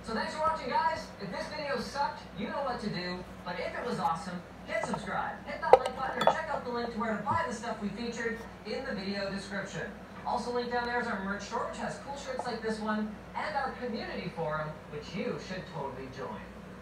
So thanks for watching, guys. If this video sucked, you know what to do. But if it was awesome, hit subscribe, hit that like button, or check out the link to where to buy the stuff we featured in the video description. Also linked down there is our merch store, which has cool shirts like this one, and our community forum, which you should totally join.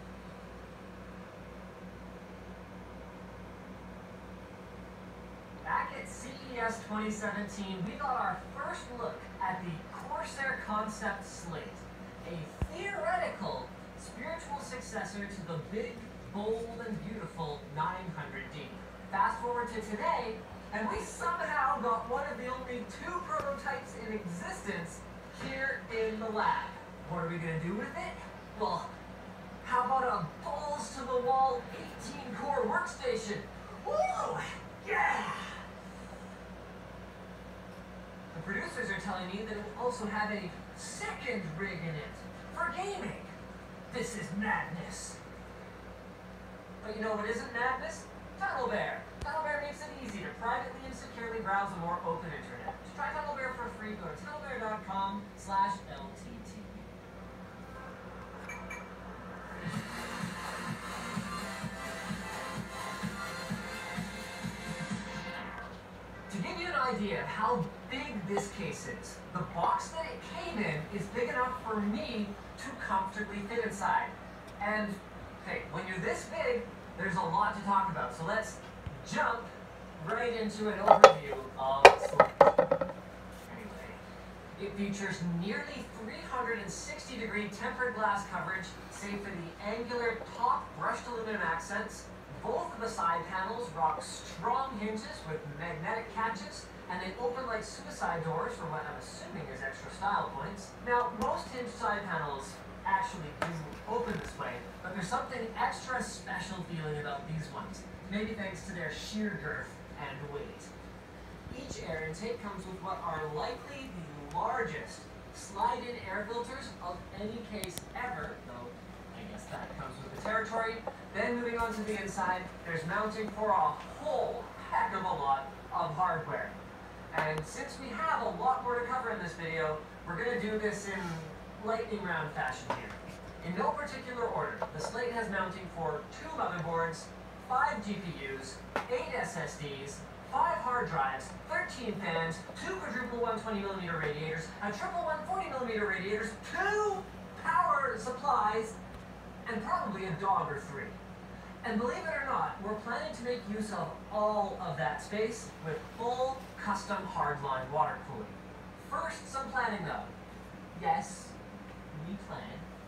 Back at CES 2017, we got our first look at the Corsair Concept Slate, a theoretical spiritual successor to the big, bold, and beautiful 900D. Fast forward to today, and we somehow got one of the only two prototypes in existence here in the lab. What are we going to do with it? Well, how about a balls-to-the-wall 18-core workstation? Woo! Yeah! The producers are telling me that it will also have a second rig in it for gaming. This is madness. But you know what isn't madness? TunnelBear. TunnelBear makes it easy to privately and securely browse a more open internet. To try TunnelBear for free, go to tunnelbear.com/LTT. To give you an idea of how big this case is, the box that it came in is big enough for me to comfortably fit inside. And hey, when you're this big, there's a lot to talk about. So let's jump right into an overview of Slate. Anyway, it features nearly 360-degree tempered glass coverage, save for the angular top brushed aluminum accents. Both of the side panels rock strong hinges with magnetic catches, and they open like suicide doors for what I'm assuming is extra style points. Now, most hinge side panels actually do open this way, but there's something extra special feeling about these ones, maybe thanks to their sheer girth and weight. Each air intake comes with what are likely the largest slide-in air filters of any case ever, though I guess that comes with the territory. Then moving on to the inside, there's mounting for a whole heck of a lot of hardware. And since we have a lot more to cover in this video, we're going to do this in lightning round fashion here. In no particular order, the Slate has mounting for 2 motherboards, 5 GPUs, 8 SSDs, 5 hard drives, 13 fans, 2 quadruple 120mm radiators, a triple 140mm radiators, 2 power supplies, and probably a dog or 3. And believe it or not, we're planning to make use of all of that space with full custom hardline water cooling. First, some planning though. Yes, we plan.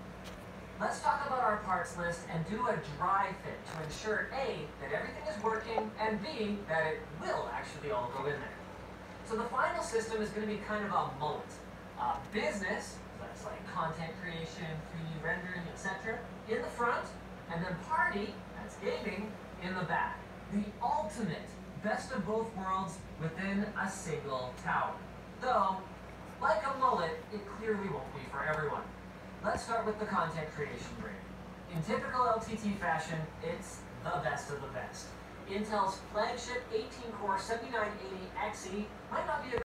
Let's talk about our parts list and do a dry fit to ensure A, that everything is working, and B, that it will actually all go in there. So the final system is going to be kind of a mullet. Business, that's like content creation, 3D rendering, etc., in the front, and then party, that's gaming, in the back. The ultimate best of both worlds within a single tower. Though, like a mullet, it clearly won't be for everyone. Let's start with the content creation rig. In typical LTT fashion, it's the best of the best. Intel's flagship 18-core 7980 XE might not be a